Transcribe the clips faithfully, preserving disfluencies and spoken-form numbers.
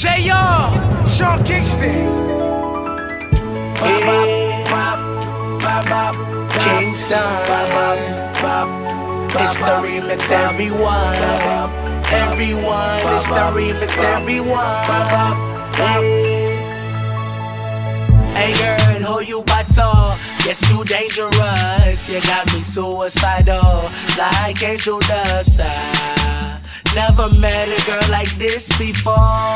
J R, Sean Kingston. Hey, Kingston. It's the remix, everyone. Everyone, it's the remix, everyone. Hey, hey girl, who you bato? Yes, you dangerous. You got me suicidal, like angel dust. I never met a girl like this before.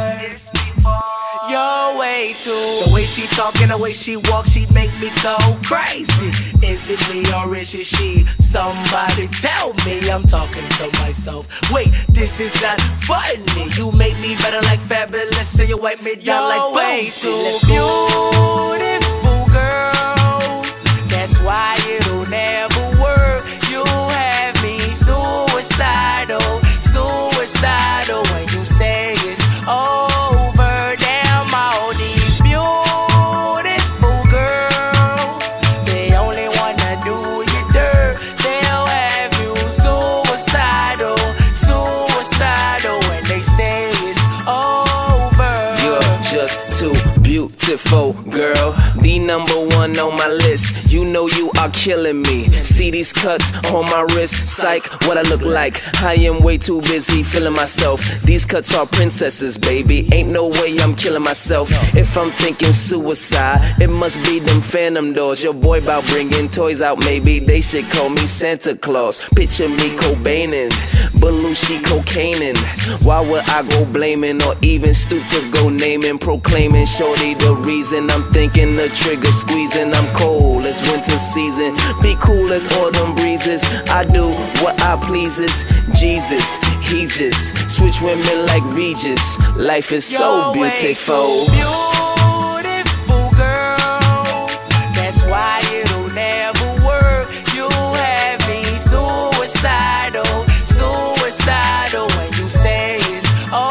You're way too. The way she talk and the way she walk, she make me go crazy. Is it me or is it she? Somebody tell me. I'm talking to myself. Wait, this is not funny. You make me better like Fabulous, so you wipe me down like way too beautiful, girl. That's why it'll never work. You have me suicidal, suicidal when you say it's over. Beautiful girl, the number one on my list. You know you are killing me. See these cuts on my wrist, psych, what I look like. I am way too busy feeling myself. These cuts are princesses, baby. Ain't no way I'm killing myself. If I'm thinking suicide, it must be them phantom doors. Your boy bout bringing toys out, maybe they should call me Santa Claus. Picture me Cobainin', Belushi cocaining. Why would I go blaming or even stoop to go naming, proclaiming shorty the reason I'm thinking the trigger squeezing. I'm cold as winter season, be cool as autumn breezes. I do what I pleases. Jesus, he just switch women like Regis. Life is so beautiful. Beautiful girl, that's why it'll never work. You have me suicidal, suicidal when you say it's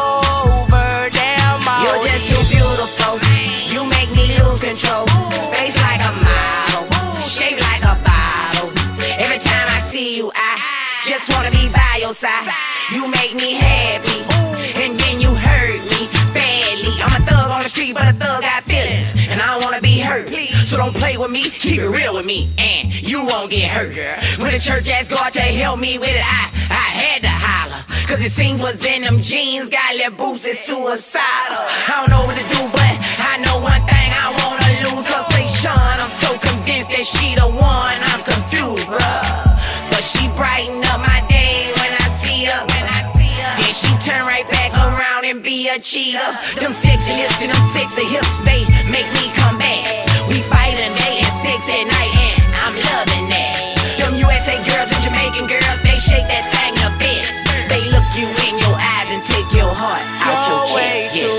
over. Damn, you're just too beautiful. You make me lose control. Face like a model, shape like a bottle. Every time I see you, I just wanna be by your side. You make me happy, and then you hurt me badly. I'm a thug on the street, but a thug got feelings, and I don't wanna be hurt. So don't play with me, keep it real with me, and you won't get hurt, girl. When the church asked God to help me with it, I, I had to holler. Cause it seems what's in them jeans got little boots, it's suicidal. I don't know what to do, but I know one thing, I wanna lose her. Say Sean, I'm so convinced that she the one. I'm confused, bruh, but she brighten up my day when I see her. When I see her, then she turn right back around and be a cheater. Them sexy lips and them sexy hips, they make me come back. We fight a day and sex at night, and I'm loving that. Them U S A girls and Jamaican girls, they shake that thing the best. They look you in your eyes and take your heart out your chest. Yeah.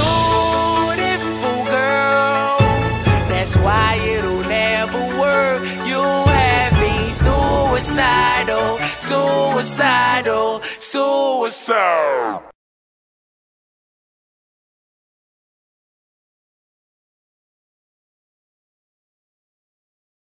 Beautiful girl, that's why it'll never work. You have me suicidal, suicidal, suicidal.